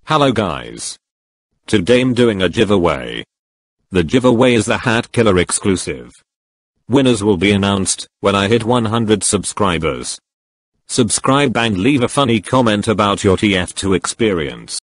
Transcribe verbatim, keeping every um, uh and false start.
Hello guys. Today I'm doing a giveaway. The giveaway is the Hat Killer exclusive. Winners will be announced when I hit one hundred subscribers. Subscribe and leave a funny comment about your T F two experience.